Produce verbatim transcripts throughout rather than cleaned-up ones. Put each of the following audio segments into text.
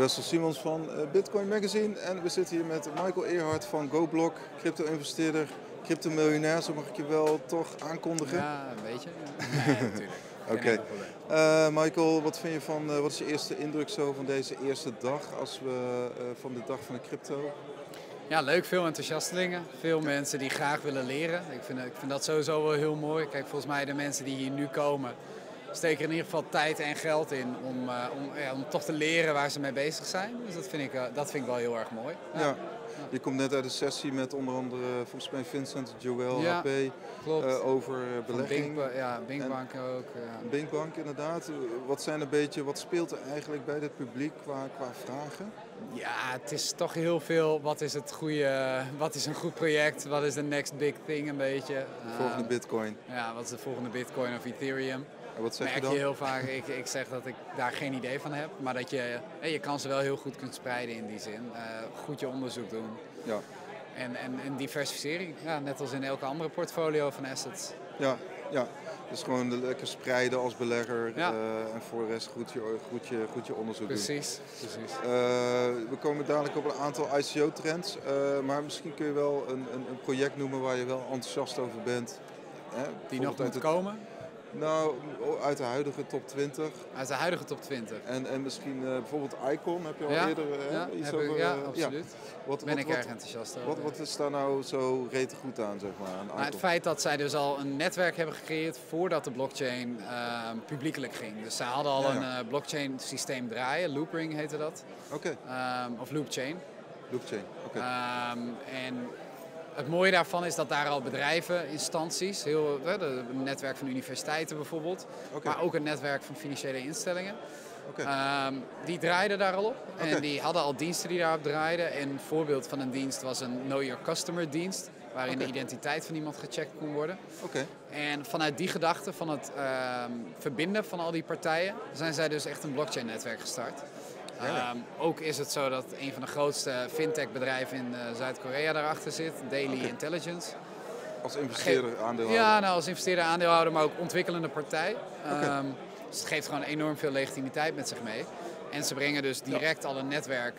Wessel Simons van Bitcoin Magazine en we zitten hier met Michael Eerhart van GoBlock, crypto-investeerder, crypto-miljonair, zo mag ik je wel toch aankondigen? Ja, een beetje. Ja. Nee, natuurlijk. Oké. Okay. Uh, Michael, wat vind je van, uh, wat is je eerste indruk zo van deze eerste dag als we uh, van de dag van de crypto? Ja, leuk. Veel enthousiastelingen. Veel mensen die graag willen leren. Ik vind, ik vind dat sowieso wel heel mooi. Kijk, volgens mij de mensen die hier nu komen steken er in ieder geval tijd en geld in om, uh, om, ja, om toch te leren waar ze mee bezig zijn. Dus dat vind ik, uh, dat vind ik wel heel erg mooi. Ja. Ja. Je komt net uit een sessie met onder andere volgens mij Vincent, Joël, ja, H P uh, over belegging. Bink, ja, Binkbank ook. Ja. Binkbank inderdaad. Wat zijn een beetje, wat speelt er eigenlijk bij het publiek qua, qua vragen? Ja, het is toch heel veel. Wat is het goede, wat is een goed project? Wat is de next big thing een beetje? De volgende uh, Bitcoin. Ja, wat is de volgende Bitcoin of Ethereum? En wat zeg merk je dan? je heel vaak, ik, ik zeg dat ik daar geen idee van heb, maar dat je je kansen wel heel goed kunt spreiden in die zin. Uh, goed je onderzoek doen. Ja. En, en, en diversificering, ja, net als in elke andere portfolio van assets. Ja, ja. Dus gewoon lekker spreiden als belegger ja. uh, en voor de rest goed je, goed je, goed je onderzoek precies, doen. Precies. Uh, we komen dadelijk op een aantal I C O-trends, uh, maar misschien kun je wel een, een, een project noemen waar je wel enthousiast over bent. Hè? Die nog moet komen? Nou, uit de huidige top twintig. Uit de huidige top twintig. En, en misschien uh, bijvoorbeeld Icon, heb je al ja, eerder uh, ja, iets heb over? Ik, ja, absoluut. Ja. Wat, ben wat, ik wat, erg enthousiast over. Wat, wat is daar nou zo rete goed aan, zeg maar, aan nou, het feit dat zij dus al een netwerk hebben gecreëerd voordat de blockchain uh, publiekelijk ging. Dus zij hadden al ja, ja. een uh, blockchain systeem draaien, Loopring heette dat. Oké. Okay. Um, of Loopchain. Loopchain, oké. Okay. Um, en het mooie daarvan is dat daar al bedrijven, instanties, heel, een netwerk van universiteiten bijvoorbeeld, okay. maar ook een netwerk van financiële instellingen, okay. um, die draaiden daar al op. Okay. En die hadden al diensten die daarop draaiden. En een voorbeeld van een dienst was een Know Your Customer dienst, waarin okay. de identiteit van iemand gecheckt kon worden. Okay. En vanuit die gedachte van het um, verbinden van al die partijen, zijn zij dus echt een blockchain netwerk gestart. Um, ook is het zo dat een van de grootste fintech-bedrijven in uh, Zuid-Korea daarachter zit, Daily okay. Intelligence. Als investeerder, aandeelhouder? Ja, nou, als investeerder, aandeelhouder, maar ook ontwikkelende partij. Okay. Um, dus het geeft gewoon enorm veel legitimiteit met zich mee. En ze brengen dus direct ja. al een netwerk,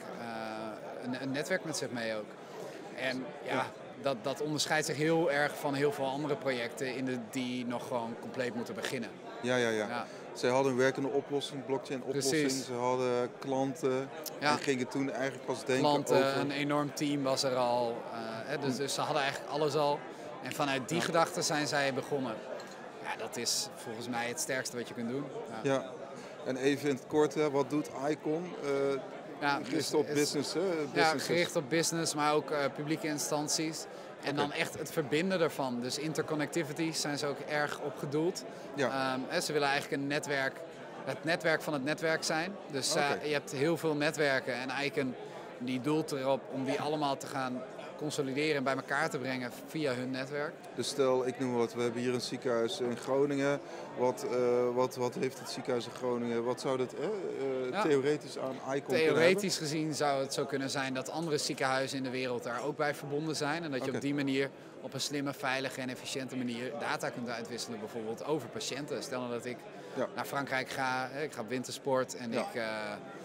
uh, een, een netwerk met zich mee ook. En ja, ja. Dat, dat onderscheidt zich heel erg van heel veel andere projecten in de, die nog gewoon compleet moeten beginnen. Ja, ja, ja. ja. Zij hadden een werkende oplossing, blockchain oplossing. Precies. Ze hadden klanten ja. en gingen toen eigenlijk pas denken klanten, over... een enorm team was er al. Uh, hè, dus, dus ze hadden eigenlijk alles al. En vanuit die ja. gedachten zijn zij begonnen. Ja, dat is volgens mij het sterkste wat je kunt doen. Ja, ja. En even in het kort, hè, wat doet Icon? Uh, ja, gericht dus, op is, business, hè? Ja, gericht op business, maar ook uh, publieke instanties. En okay. dan echt het verbinden ervan. Dus interconnectivity zijn ze ook erg op gedoeld. Ja. Um, ze willen eigenlijk een netwerk, het netwerk van het netwerk zijn. Dus okay. uh, je hebt heel veel netwerken en Icon die doelt erop om die allemaal te gaan consolideren en bij elkaar te brengen via hun netwerk. Dus stel, ik noem wat, we hebben hier een ziekenhuis in Groningen. Wat, uh, wat, wat heeft het ziekenhuis in Groningen? Wat zou dat eh, uh, ja. theoretisch aan Icon Theoretisch gezien zou het zo kunnen zijn dat andere ziekenhuizen in de wereld daar ook bij verbonden zijn. En dat je okay. op die manier op een slimme, veilige en efficiënte manier data kunt uitwisselen. Bijvoorbeeld over patiënten. Stel nou dat ik ja. naar Frankrijk ga, ik ga op wintersport en ja. ik... Uh,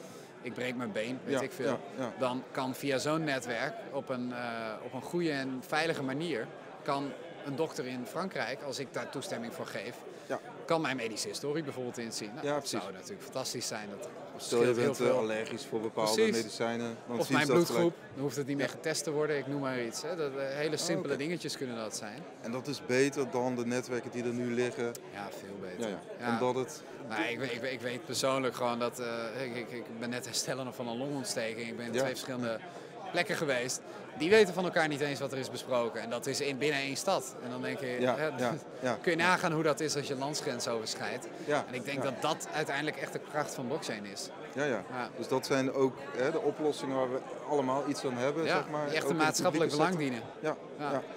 ik breek mijn been, weet ja, ik veel. Ja, ja. Dan kan via zo'n netwerk op een, uh, op een goede en veilige manier... kan een dokter in Frankrijk, als ik daar toestemming voor geef... Ja. kan mijn medische historie bijvoorbeeld inzien. Nou, ja, dat zou natuurlijk fantastisch zijn. Dat Stel je bent veel... allergisch voor bepaalde precies. medicijnen. Dan of mijn bloedgroep, dan hoeft het niet meer getest te worden. Ik noem maar iets. Hè. Dat, uh, hele simpele oh, okay. dingetjes kunnen dat zijn. En dat is beter dan de netwerken die er nu liggen? Ja, veel beter. Ja, ja. Ja. Omdat het... Nou, ik, ik, ik weet persoonlijk gewoon dat... Uh, ik, ik, ik ben net herstellende van een longontsteking. Ik ben in ja. twee verschillende plekken geweest. Die weten van elkaar niet eens wat er is besproken. En dat is in, binnen één stad. En dan denk je, ja, hè, ja, ja, kun je nagaan hoe dat is als je landsgrens overschrijdt. Ja, en ik denk ja. dat dat uiteindelijk echt de kracht van blockchain is. Ja, ja. ja. Dus dat zijn ook hè, de oplossingen waar we allemaal iets aan hebben. Ja, zeg maar, die echt een maatschappelijk belang dienen. Ja, ja. ja.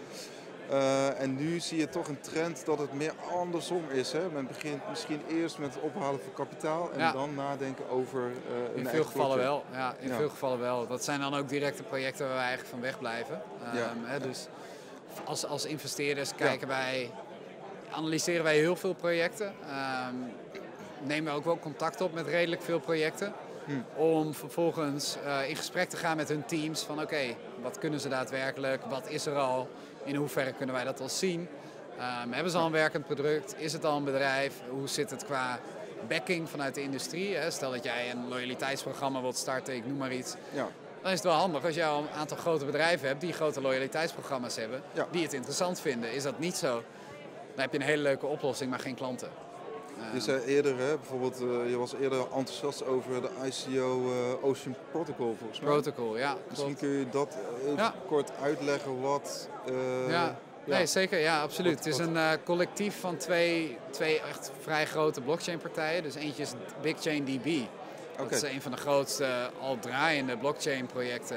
Uh, en nu zie je toch een trend dat het meer andersom is. Hè? Men begint misschien eerst met het ophalen van kapitaal en ja. dan nadenken over uh, een In veel gevallen wel. Ja, in ja. veel gevallen wel. Dat zijn dan ook directe projecten waar wij eigenlijk van wegblijven. Um, ja. hè, dus als, als investeerders kijken ja. wij, analyseren wij heel veel projecten. Um, nemen we ook wel contact op met redelijk veel projecten. Hmm. Om vervolgens uh, in gesprek te gaan met hun teams van oké, okay, wat kunnen ze daadwerkelijk? Wat is er al? In hoeverre kunnen wij dat al zien? Um, hebben ze al een werkend product? Is het al een bedrijf? Hoe zit het qua backing vanuit de industrie? Hè? Stel dat jij een loyaliteitsprogramma wilt starten, ik noem maar iets. Ja. Dan is het wel handig als je al een aantal grote bedrijven hebt die grote loyaliteitsprogramma's hebben, ja. die het interessant vinden. Is dat niet zo, dan heb je een hele leuke oplossing, maar geen klanten. Je zei eerder, hè, bijvoorbeeld, uh, je was eerder enthousiast over de I C O uh, Ocean Protocol volgens mij. Protocol, ja. Misschien kun je dat even ja. kort uitleggen wat... Uh, ja. Ja. Nee, zeker. Ja, absoluut. Wat, het is wat... een uh, collectief van twee, twee echt vrij grote blockchain-partijen. Dus eentje is BigchainDB. Dat okay. is een van de grootste uh, al draaiende blockchain-projecten.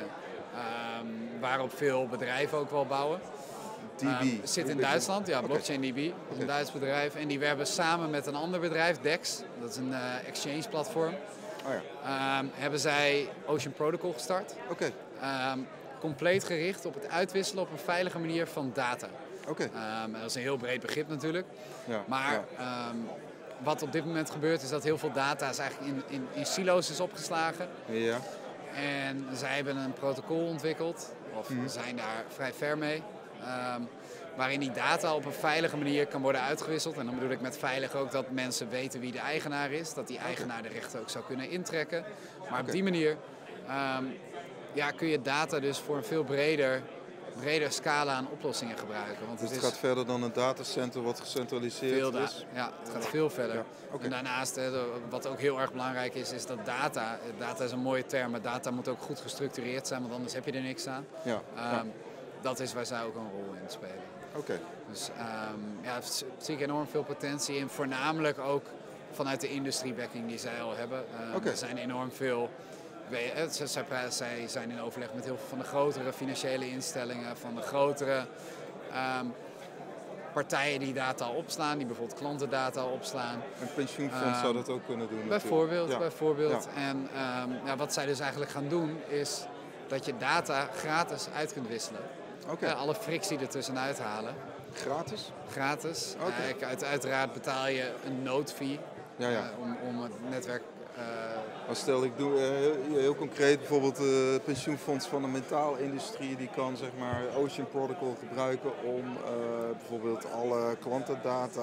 Um, waarop veel bedrijven ook wel bouwen. D B? Um, zit in Duitsland, ja, BlockchainDB. Okay. Is een Duits bedrijf. En die werken samen met een ander bedrijf, DEX. Dat is een uh, exchange-platform. Oh ja. um, hebben zij Ocean Protocol gestart. Oké. Okay. Um, compleet gericht op het uitwisselen op een veilige manier van data. Oké. Okay. Um, dat is een heel breed begrip natuurlijk. Ja, maar ja. Um, wat op dit moment gebeurt is dat heel veel data is eigenlijk in, in, in silo's is opgeslagen. Ja. En zij hebben een protocol ontwikkeld, of mm-hmm. zijn daar vrij ver mee, um, waarin die data op een veilige manier kan worden uitgewisseld. En dan bedoel ik met veilig ook dat mensen weten wie de eigenaar is, dat die eigenaar de rechten ook zou kunnen intrekken. Maar okay. op die manier um, ja, kun je data dus voor een veel breder, breder scala aan oplossingen gebruiken. Want dus het, het is gaat verder dan een datacenter wat gecentraliseerd veel da- is? Ja, het gaat veel verder. Ja, okay. En daarnaast, wat ook heel erg belangrijk is, is dat data, data is een mooie term, maar data moet ook goed gestructureerd zijn, want anders heb je er niks aan. Ja, um, ja. Dat is waar zij ook een rol in spelen. Oké. Okay. Dus um, ja, daar zie ik enorm veel potentie in, voornamelijk ook vanuit de industriebacking die zij al hebben. Um, okay. Er zijn enorm veel... Zij zijn in overleg met heel veel van de grotere financiële instellingen, van de grotere um, partijen die data opslaan, die bijvoorbeeld klantendata opslaan. Een pensioenfonds um, zou dat ook kunnen doen. Bijvoorbeeld, ja. bijvoorbeeld. Ja. En um, ja, wat zij dus eigenlijk gaan doen is dat je data gratis uit kunt wisselen. Okay. Uh, alle frictie ertussen uithalen. Gratis? Gratis. Okay. Uh, uit, uiteraard betaal je een node fee ja, ja. uh, om, om het netwerk... Uh, Maar stel, ik doe uh, heel, heel concreet bijvoorbeeld uh, het pensioenfonds van de metaalindustrie, die kan zeg maar Ocean Protocol gebruiken om uh, bijvoorbeeld alle klantendata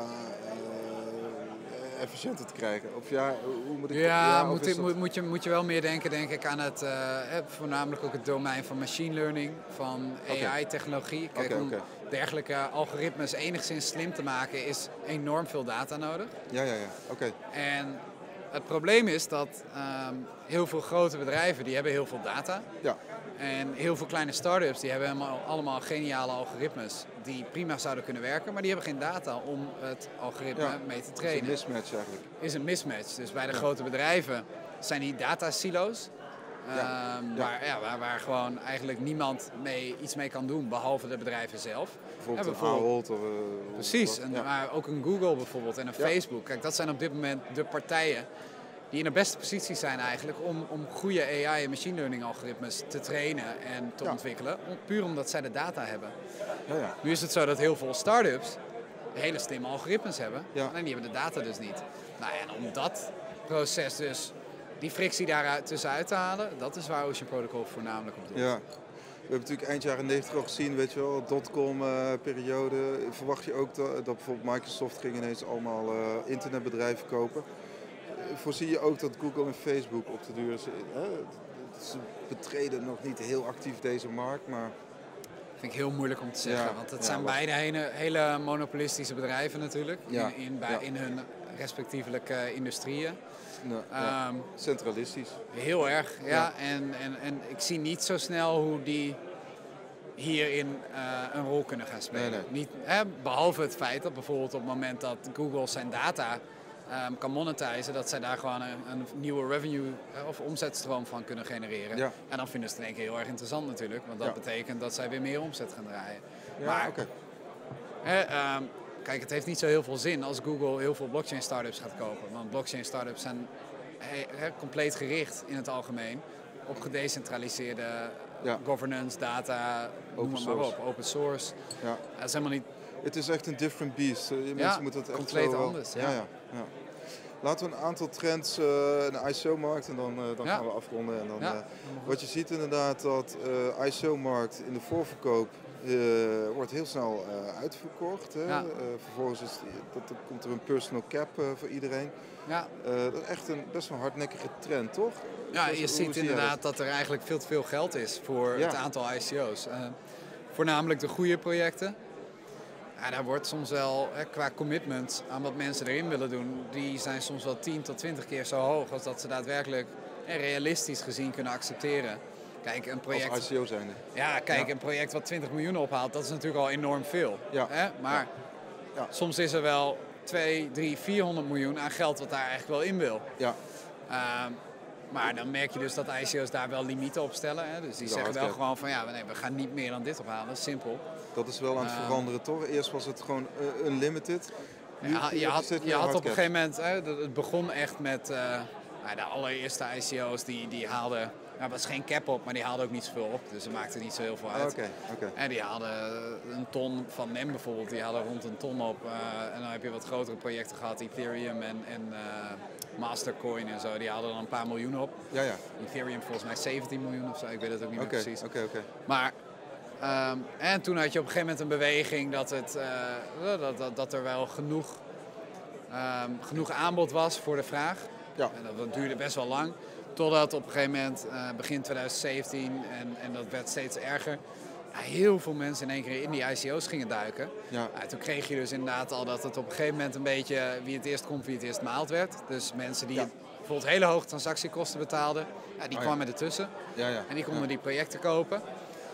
uh, efficiënter te krijgen. Of ja, hoe moet ik ja, ja, moet, ik, moet, moet, je, moet je wel meer denken, denk ik, aan het, uh, voornamelijk ook het domein van machine learning, van A I-technologie. Kijk, okay, om okay. dergelijke algoritmes enigszins slim te maken is enorm veel data nodig. Ja, ja, ja. Oké. Okay. En het probleem is dat um, heel veel grote bedrijven die hebben heel veel data. Ja. En heel veel kleine start-ups die hebben allemaal, allemaal geniale algoritmes die prima zouden kunnen werken, maar die hebben geen data om het algoritme ja, mee te trainen. Is een mismatch eigenlijk. Is een mismatch. Dus bij de ja. grote bedrijven zijn die datasilo's. Ja. Um, ja. Waar, ja, waar, waar gewoon eigenlijk niemand mee, iets mee kan doen, behalve de bedrijven zelf. Bijvoorbeeld, ja, bijvoorbeeld een Ahold of... Uh, precies, en, ja. maar ook een Google bijvoorbeeld en een ja. Facebook. Kijk, dat zijn op dit moment de partijen die in de beste positie zijn eigenlijk om, om goede A I en machine learning algoritmes te trainen en te ja. ontwikkelen. Puur omdat zij de data hebben. Ja, ja. Nu is het zo dat heel veel start-ups hele slimme algoritmes hebben. Ja. En die hebben de data dus niet. Nou, en om dat proces dus, die frictie daar tussenuit te halen, dat is waar Ocean Protocol voornamelijk op doet. Ja. We hebben natuurlijk eind jaren negentig al gezien, weet je wel, dotcom uh, periode. Verwacht je ook dat, dat bijvoorbeeld Microsoft ging ineens allemaal uh, internetbedrijven kopen? Voorzie je ook dat Google en Facebook op de duur zijn? Hè? Ze betreden nog niet heel actief deze markt, maar... Vind ik heel moeilijk om te zeggen, ja, want het ja, zijn wacht. beide hele, hele monopolistische bedrijven natuurlijk, ja, in, in, bij, ja. in hun respectievelijke industrieën. Nou, ja. um, Centralistisch. Heel erg, ja. ja. En, en, en ik zie niet zo snel hoe die hierin uh, een rol kunnen gaan spelen. Nee, nee. Niet, hè, behalve het feit dat bijvoorbeeld op het moment dat Google zijn data um, kan monetizen, dat zij daar gewoon een, een nieuwe revenue uh, of omzetstroom van kunnen genereren. Ja. En dan vinden ze het in één keer heel erg interessant natuurlijk, want dat ja. betekent dat zij weer meer omzet gaan draaien. Ja, maar, okay. hè, um, kijk, het heeft niet zo heel veel zin als Google heel veel blockchain startups gaat kopen. Want blockchain startups zijn he, he, compleet gericht in het algemeen op gedecentraliseerde ja. governance, data, open noem maar, maar op, open source. Ja. Dat is helemaal niet... Het is echt een different beast. Mensen ja, moeten het echt compleet zo anders. Ja. Ja, ja, ja. Laten we een aantal trends uh, in de I C O-markt en dan, uh, dan ja. gaan we afronden. En dan, ja. uh, wat je ziet inderdaad dat uh, I C O-markt in de voorverkoop uh, wordt heel snel uh, uitverkocht. Hè? Ja. Uh, vervolgens is die, dat, dat komt er een personal cap uh, voor iedereen. Ja. Uh, dat is echt een best wel hardnekkige trend, toch? Ja, je dus, ziet inderdaad dat er eigenlijk veel te veel geld is voor ja. het aantal I C O's. Uh, voornamelijk de goede projecten. Ja, daar wordt soms wel, hè, qua commitment aan wat mensen erin willen doen, die zijn soms wel tien tot twintig keer zo hoog als dat ze daadwerkelijk hè, realistisch gezien kunnen accepteren. Kijk, een project, als I C O zijnde. Ja, kijk, ja. een project wat twintig miljoen ophaalt, dat is natuurlijk al enorm veel. Ja. Hè? Maar ja. Ja. soms is er wel twee, drie, vierhonderd miljoen aan geld wat daar eigenlijk wel in wil. Ja. Uh, maar dan merk je dus dat I C O's daar wel limieten op stellen. Hè? Dus die ja, zeggen wel cap. gewoon van ja, nee, we gaan niet meer dan dit ophalen, simpel. Dat is wel aan het uh, veranderen, toch? Eerst was het gewoon uh, unlimited. Nu, ja, je had, je had op een gegeven moment, hè, het begon echt met uh, nou, de allereerste I C O's die, die haalden, nou, er was geen cap op, maar die haalden ook niet zoveel op. Dus ze maakten niet zo heel veel uit. Okay, okay. En die hadden een ton van N E M bijvoorbeeld, die hadden rond een ton op. Uh, en dan heb je wat grotere projecten gehad, Ethereum en, en uh, Mastercoin en zo, die hadden dan een paar miljoen op. Ja, ja. Ethereum volgens mij zeventien miljoen of zo, ik weet het ook niet okay, meer precies. Okay, okay. Maar Um, en toen had je op een gegeven moment een beweging dat, het, uh, dat, dat, dat er wel genoeg, um, genoeg aanbod was voor de vraag. Ja. En dat, dat duurde best wel lang. Totdat op een gegeven moment, uh, begin twintig zeventien, en, en dat werd steeds erger, ja, heel veel mensen in één keer in die I C O's gingen duiken. Ja. Ja, toen kreeg je dus inderdaad al dat het op een gegeven moment een beetje wie het eerst komt, wie het eerst maalt werd. Dus mensen die ja. bijvoorbeeld hele hoge transactiekosten betaalden, ja, die oh, kwamen ja. ertussen. Ja, ja. En die konden ja. die projecten kopen.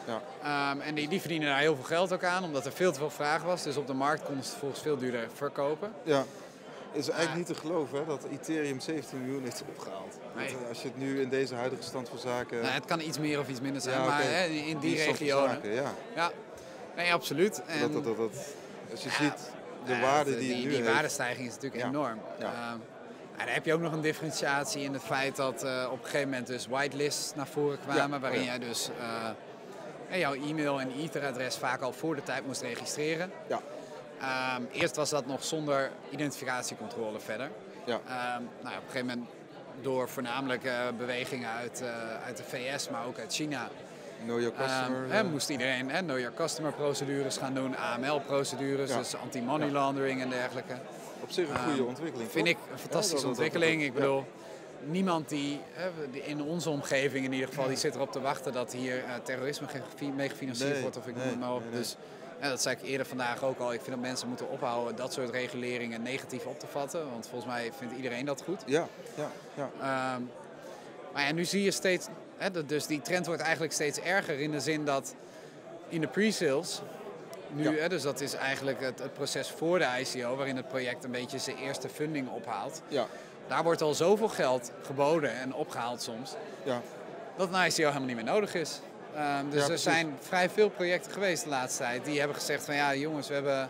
Ja. Um, en die, die verdienen daar heel veel geld ook aan, omdat er veel te veel vraag was. Dus op de markt konden ze het volgens veel duurder verkopen. Ja. Het is eigenlijk uh, niet te geloven hè, dat Ethereum zeventien miljoen heeft opgehaald. Nee. Dat, als je het nu in deze huidige stand van zaken... Nou, het kan iets meer of iets minder zijn, ja, maar okay. hè, in die, die regionen... Ja. ja, nee, absoluut. En, dat, dat, dat, dat, als je ja, ziet de ja, waarde die, die het nu Die heeft. waardestijging is natuurlijk ja. enorm. Ja. Um, en dan heb je ook nog een differentiatie in het feit dat uh, op een gegeven moment dus whitelists naar voren kwamen, ja. waarin ja. jij dus... Uh, en jouw e-mail en e-Ether-adres vaak al voor de tijd moest registreren. Ja. Um, eerst was dat nog zonder identificatiecontrole verder. Ja. Um, nou, op een gegeven moment door voornamelijk uh, bewegingen uit, uh, uit de V S, maar ook uit China. Know your customer. Um, hè, moest iedereen hè, know your customer procedures gaan doen, A M L-procedures, ja. dus anti-money laundering en dergelijke. Op zich een goede um, ontwikkeling. Vind toch? ik een fantastische ja, dat, ontwikkeling. Dat, dat, dat, ik bedoel... Ja. Niemand die, in onze omgeving in ieder geval, die zit erop te wachten dat hier uh, terrorisme mee gefinancierd nee, wordt. Of ik nee, noem het maar op. Nee, nee. Dus ja, dat zei ik eerder vandaag ook al. Ik vind dat mensen moeten ophouden dat soort reguleringen negatief op te vatten. Want volgens mij vindt iedereen dat goed. Ja, ja, ja. Um, maar ja, nu zie je steeds, hè, dus die trend wordt eigenlijk steeds erger in de zin dat in de pre-sales... Nu, ja. hè, dus dat is eigenlijk het, het proces voor de I C O, waarin het project een beetje zijn eerste funding ophaalt. Ja. Daar wordt al zoveel geld geboden en opgehaald soms, ja. dat een I C O helemaal niet meer nodig is. Um, dus ja, er zijn vrij veel projecten geweest de laatste tijd die hebben gezegd van ja jongens, we hebben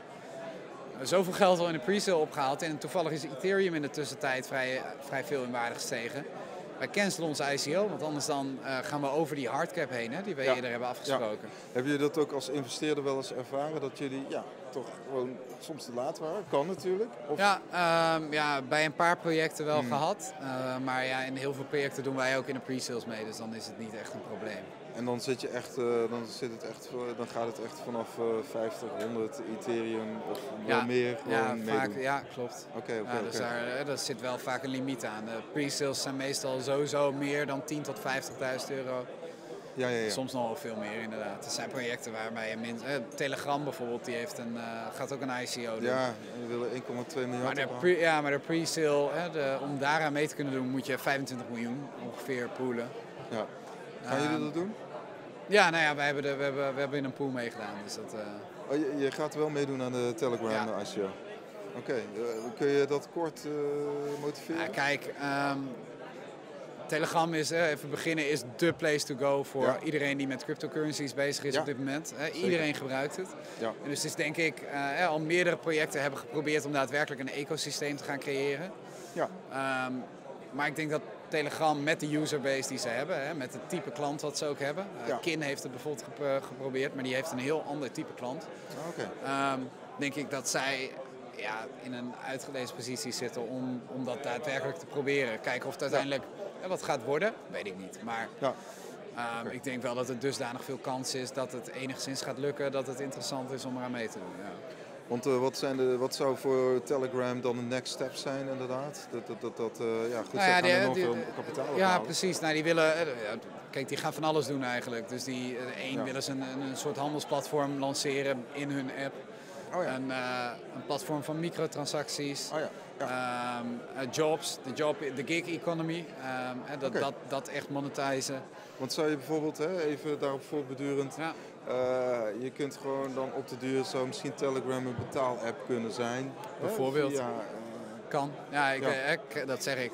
zoveel geld al in de pre-sale opgehaald en toevallig is Ethereum in de tussentijd vrij, vrij veel in waarde gestegen. Wij cancelen onze I C O, want anders dan uh, gaan we over die hardcap heen, hè, die we ja. eerder hebben afgesproken. Ja. Hebben jullie dat ook als investeerder wel eens ervaren, dat jullie ja, toch gewoon soms te laat waren? Kan natuurlijk. Of... Ja, um, ja, bij een paar projecten wel hmm. gehad. Uh, maar ja, in heel veel projecten doen wij ook in de pre-sales mee, dus dan is het niet echt een probleem. En dan zit je echt, uh, dan zit het echt, dan gaat het echt vanaf uh, vijftig, honderd Ethereum of wel ja, meer gewoon ja, vaak, ja, klopt. Oké, okay, oké. Okay, ja, dus okay. daar, daar zit wel vaak een limiet aan. De pre-sales zijn meestal sowieso meer dan tien tot vijftigduizend euro. Ja, ja, ja. Soms nog wel veel meer inderdaad. Er zijn projecten waarbij je min... Eh, Telegram bijvoorbeeld, die heeft een, uh, gaat ook een I C O doen. Ja, en we willen één komma twee miljard. Maar de pre, ja, maar de pre-sale, hè, de, om daaraan mee te kunnen doen, moet je vijfentwintig miljoen ongeveer poolen. Ja. Gaan jullie um, dat doen? Ja, nou ja, wij hebben, de, we, hebben, we hebben in een pool meegedaan. Dus dat, uh... oh, je, je gaat wel meedoen aan de Telegram ja. I C O? Oké, okay. uh, kun je dat kort uh, motiveren? Ja, kijk, um, Telegram is, uh, even beginnen, is de place to go voor ja. iedereen die met cryptocurrencies bezig is ja. op dit moment. Uh, iedereen gebruikt het. Ja. En dus is denk ik, uh, al meerdere projecten hebben geprobeerd om daadwerkelijk een ecosysteem te gaan creëren. Ja. Um, maar ik denk dat Telegram met de userbase die ze hebben, hè, met het type klant wat ze ook hebben. Uh, ja. Kin heeft het bijvoorbeeld gep- geprobeerd, maar die heeft een heel ander type klant. Okay. Um, denk ik dat zij ja, in een uitgelezen positie zitten om, om dat daadwerkelijk te proberen. Kijken of het uiteindelijk ja, wat gaat worden, weet ik niet. Maar Ja. um, okay. ik denk wel dat er dusdanig veel kans is dat het enigszins gaat lukken, dat het interessant is om eraan mee te doen. Ja. Want uh, wat, zijn de, wat zou voor Telegram dan de next step zijn inderdaad? Dat, dat, dat, dat uh, ja, goed, nou ja, die, nog die, veel kapitaal Ja, ophalen. precies. Nou, die willen, uh, kijk, die gaan van alles doen eigenlijk. Dus die, uh, één ja. willen ze een, een soort handelsplatform lanceren in hun app. Oh ja. een, uh, een platform van microtransacties. Oh ja. Ja. Um, uh, jobs, de job, de gig economy. Um, uh, dat, okay. dat, dat echt monetizen. Want zou je bijvoorbeeld, hè, even daarop voortbedurend, ja. uh, je kunt gewoon dan op de duur, zou misschien Telegram een betaal-app kunnen zijn. Bijvoorbeeld. Via, uh... Kan. Ja, ik, ja. Ik, dat zeg ik.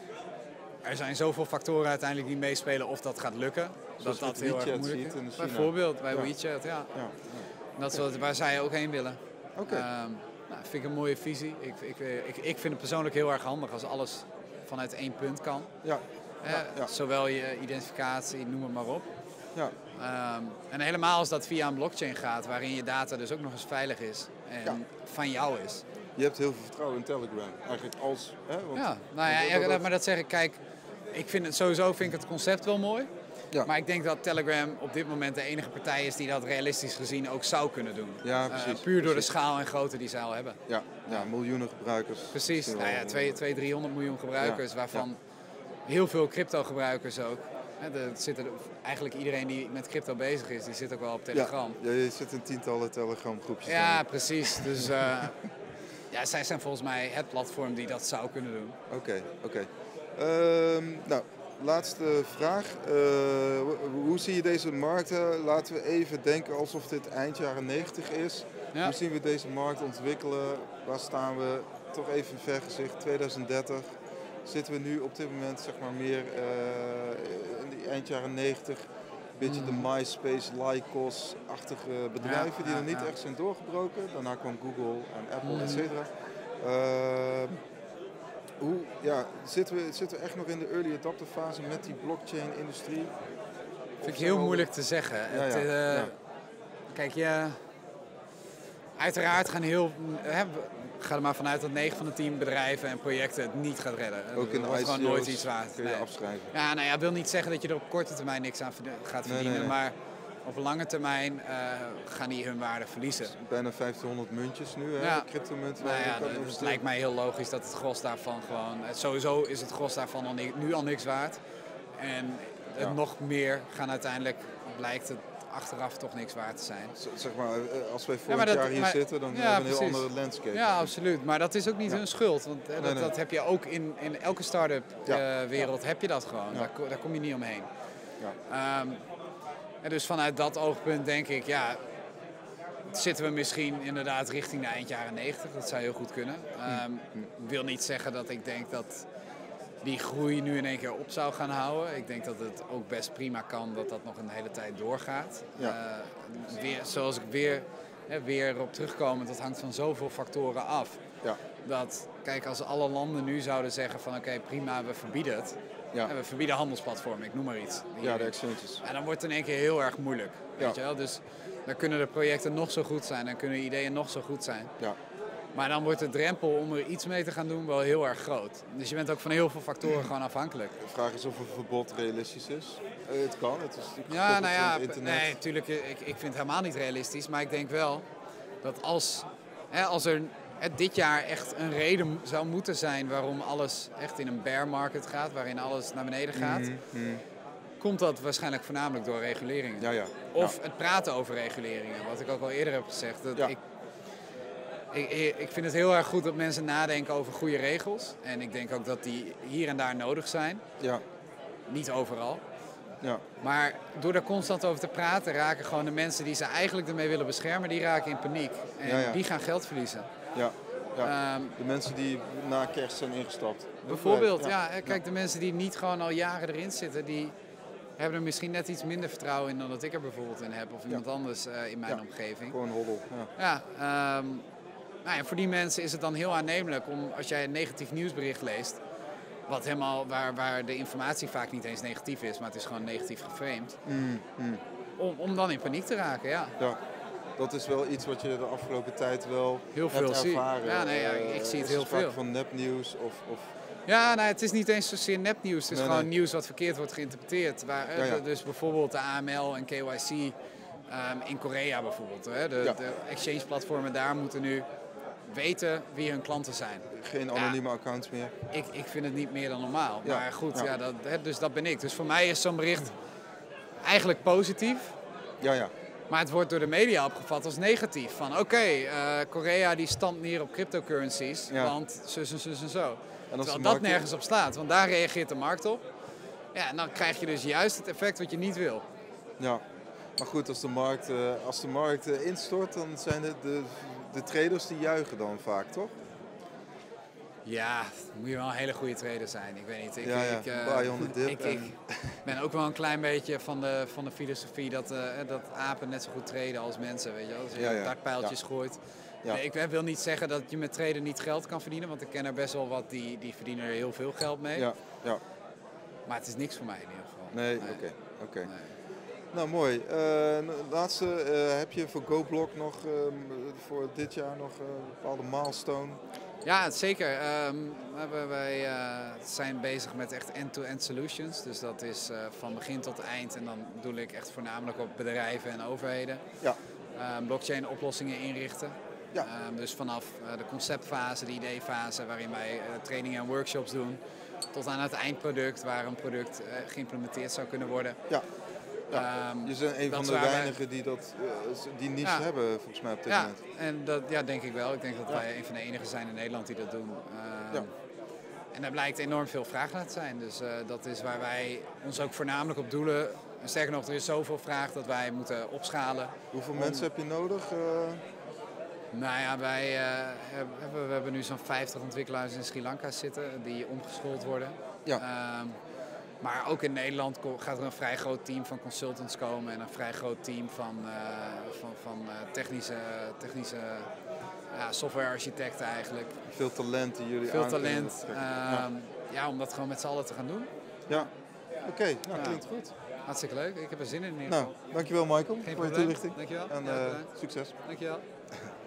Er zijn zoveel factoren uiteindelijk die meespelen of dat gaat lukken. Zoals dat dat heel erg moeilijk is. Bijvoorbeeld bij ja. WeChat, ja. ja. ja. Dat is wat, waar zij ook heen willen. Oké. Okay. Um, nou, vind ik een mooie visie. Ik, ik, ik, ik vind het persoonlijk heel erg handig als alles vanuit één punt kan. Ja. Eh, ja, ja. Zowel je identificatie, noem het maar op. Ja. Um, en helemaal als dat via een blockchain gaat, waarin je data dus ook nog eens veilig is en ja. van jou is. Je hebt heel veel vertrouwen in Telegram, eigenlijk als... Hè, want, ja, nou ja, ja, dat, maar dat zeg ik, kijk, ik vind het sowieso vind ik het concept wel mooi. Ja. Maar ik denk dat Telegram op dit moment de enige partij is die dat realistisch gezien ook zou kunnen doen. Ja, precies. Uh, puur door precies. de schaal en grootte die zij al hebben. Ja, ja miljoenen gebruikers. Precies, nou ja, tweehonderd, driehonderd miljoen gebruikers, ja. waarvan ja. heel veel crypto-gebruikers ook. Er zitten, eigenlijk iedereen die met crypto bezig is, die zit ook wel op Telegram. Ja, je zit in tientallen Telegram groepjes. Ja, dan. precies. Dus uh, ja, zij zijn volgens mij het platform die dat zou kunnen doen. Oké, okay, oké. Okay. Um, nou, laatste vraag. Uh, hoe zie je deze markten? Laten we even denken alsof dit eind jaren negentig is. Ja. Hoe zien we deze markt ontwikkelen? Waar staan we? Toch even vergezicht, twintig dertig. Zitten we nu op dit moment zeg maar meer uh, in die eind jaren negentig, een beetje mm. de MySpace, Lycos-achtige bedrijven ja, die ja, er niet ja. echt zijn doorgebroken. Daarna kwam Google en Apple, mm. et cetera. Uh, hoe, ja, zitten, we, zitten we echt nog in de early adopter fase met die blockchain-industrie? Vind ik heel moeilijk te zeggen. Ja, het, ja, uh, ja. Kijk, ja, uiteraard gaan heel... Hè, ga er maar vanuit dat negen van de tien bedrijven en projecten het niet gaat redden. Ook in de wordt gewoon nooit iets waard. Kun je nee. afschrijven. Ja, nou ja, wil niet zeggen dat je er op korte termijn niks aan gaat verdienen, nee, nee, nee. maar op lange termijn uh, gaan die hun waarde verliezen. Bijna vijftienhonderd muntjes nu, hè? Ja. Cryptomunten. Nou ja, het dus lijkt mij heel logisch dat het gros daarvan gewoon... Sowieso is het gros daarvan al, nu al niks waard. En het ja. nog meer gaan uiteindelijk, blijkt het achteraf toch niks waard te zijn. Zeg maar, als wij vorig ja, dat, jaar hier maar, zitten, dan ja, hebben we een heel andere landscape. Ja, absoluut. Maar dat is ook niet ja. hun schuld. Want nee, dat, nee. dat heb je ook in, in elke start-up ja. uh, wereld, ja. heb je dat gewoon. Ja. Daar, daar kom je niet omheen. Ja. Um, en dus vanuit dat oogpunt denk ik, ja, zitten we misschien inderdaad richting de eind jaren negentig. Dat zou heel goed kunnen. Um, mm. wil niet zeggen dat ik denk dat die groei nu in één keer op zou gaan houden. Ik denk dat het ook best prima kan dat dat nog een hele tijd doorgaat. Ja. Uh, weer, zoals ik weer, hè, weer op terugkomen, dat hangt van zoveel factoren af. Ja. Dat, kijk, als alle landen nu zouden zeggen van oké, okay, prima, we verbieden het. Ja. En we verbieden handelsplatformen, ik noem maar iets. Ja, de exchanges. En dan wordt het in één keer heel erg moeilijk. Ja. Weet je wel? Dus dan kunnen de projecten nog zo goed zijn, dan kunnen ideeën nog zo goed zijn. Ja. Maar dan wordt de drempel om er iets mee te gaan doen wel heel erg groot. Dus je bent ook van heel veel factoren gewoon afhankelijk. De vraag is of een verbod realistisch is. Uh, het kan, het is natuurlijk ja, nou ja, nee, natuurlijk, ik, ik vind het helemaal niet realistisch. Maar ik denk wel dat als, hè, als er hè, dit jaar echt een reden zou moeten zijn waarom alles echt in een bear market gaat, waarin alles naar beneden gaat, mm-hmm. komt dat waarschijnlijk voornamelijk door reguleringen. Ja, ja. Of ja. het praten over reguleringen, wat ik ook al eerder heb gezegd. Dat ja. ik, Ik, ik vind het heel erg goed dat mensen nadenken over goede regels. En ik denk ook dat die hier en daar nodig zijn. Ja. Niet overal. Ja. Maar door daar constant over te praten raken gewoon de mensen die ze eigenlijk ermee willen beschermen, die raken in paniek. En ja, ja. die gaan geld verliezen. Ja. Ja. Um, de mensen die na kerst zijn ingestapt. Bijvoorbeeld, ja. ja. Kijk, de mensen die niet gewoon al jaren erin zitten, die hebben er misschien net iets minder vertrouwen in dan dat ik er bijvoorbeeld in heb. Of iemand ja. anders uh, in mijn ja. omgeving. Gewoon hoddel. Ja. ja um, Nou ja, voor die mensen is het dan heel aannemelijk om, als jij een negatief nieuwsbericht leest, wat helemaal, waar, waar de informatie vaak niet eens negatief is, maar het is gewoon negatief geframed, mm, mm. Om, om dan in paniek te raken, ja. ja. dat is wel iets wat je de afgelopen tijd wel heel hebt veel ervaren. Zie. Ja, nee, ja, uh, ik zie het heel heel veel. van nepnieuws of... of... Ja, nou, het is niet eens zozeer nepnieuws. Het is nee, gewoon nee. nieuws wat verkeerd wordt geïnterpreteerd. Waar, ja, ja. Dus bijvoorbeeld de A M L en K Y C um, in Korea bijvoorbeeld. Hè. De, ja. de exchange-platformen daar moeten nu weten wie hun klanten zijn. Geen anonieme ja, accounts meer? Ik, ik vind het niet meer dan normaal. Ja. Maar goed, ja. Ja, dat, dus dat ben ik. Dus voor mij is zo'n bericht eigenlijk positief. Ja, ja. Maar het wordt door de media opgevat als negatief. Van oké, okay, uh, Korea die standt neer op cryptocurrencies, ja. want zus en zus en zo. En Terwijl dat nergens op slaat, want daar reageert de markt op. Ja, en dan krijg je dus juist het effect wat je niet wil. Ja, maar goed, als de markt, uh, als de markt uh, instort, dan zijn het de, de traders die juichen dan vaak, toch? Ja, moet je wel een hele goede trader zijn. Ik weet niet. Ik, ja, ja. ik, uh, buy on the dip. Ik, en... ik ben ook wel een klein beetje van de, van de filosofie dat, uh, dat apen net zo goed traden als mensen. Weet je wel? Als je ja, ja. dartpijltjes ja. gooit. Ja. Ik wil niet zeggen dat je met traden niet geld kan verdienen, want ik ken er best wel wat die, die verdienen er heel veel geld mee. Ja. Ja. Maar het is niks voor mij in ieder geval. Nee, oké. Nee. Okay. Okay. Nee. Nou, mooi. Uh, laatste, uh, heb je voor GoBlock nog uh, voor dit jaar nog uh, een bepaalde milestone? Ja, zeker. Um, wij uh, zijn bezig met echt end-to-end solutions. Dus dat is uh, van begin tot eind. En dan doe ik echt voornamelijk op bedrijven en overheden. Ja. Um, blockchain oplossingen inrichten. Ja. Um, dus vanaf uh, de conceptfase, de ideefase, waarin wij uh, trainingen en workshops doen, tot aan het eindproduct, waar een product uh, geïmplementeerd zou kunnen worden. Ja. Ja, um, je bent een van de weinigen wij... die dat, uh, die niche ja. hebben, volgens mij op dit ja, moment. En dat ja, denk ik wel. Ik denk dat ja. wij een van de enigen zijn in Nederland die dat doen. Uh, ja. En daar blijkt enorm veel vraag naar te zijn. Dus uh, dat is waar wij ons ook voornamelijk op doelen. En sterker nog, er is zoveel vraag dat wij moeten opschalen. Hoeveel om... mensen heb je nodig? Uh... Nou ja, wij uh, hebben, we hebben nu zo'n vijftig ontwikkelaars in Sri Lanka zitten die omgeschoold worden. Ja. Uh, Maar ook in Nederland gaat er een vrij groot team van consultants komen en een vrij groot team van, uh, van, van uh, technische, technische ja, softwarearchitecten eigenlijk. Veel talent die jullie Veel aan talent, uh, ja. ja, om dat gewoon met z'n allen te gaan doen. Ja, oké, okay. nou ja. klinkt goed. Hartstikke leuk, ik heb er zin in in ieder nou, geval. dankjewel Michael Geen voor probleem. je toelichting. Dankjewel. En ja, uh, succes. Dankjewel.